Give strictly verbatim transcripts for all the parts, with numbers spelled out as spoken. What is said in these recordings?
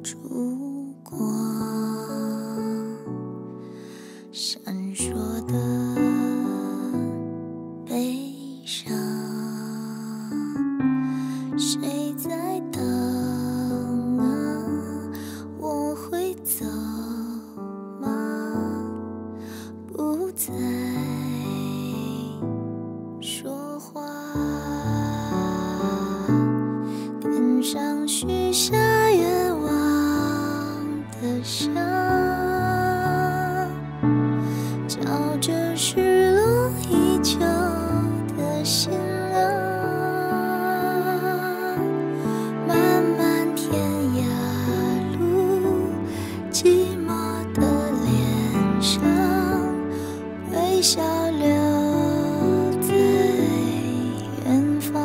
烛光，闪烁的悲伤，谁在等啊？我会走吗？不再说话，天上许下愿望的香，照着失落已久的心啊，漫漫天涯路，寂寞的脸上，微笑留在远方，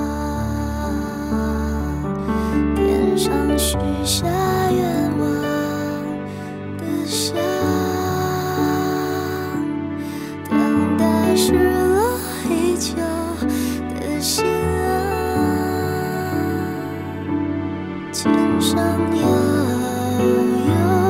天上许下愿望的香，等待失落已久的心啊，天上悠悠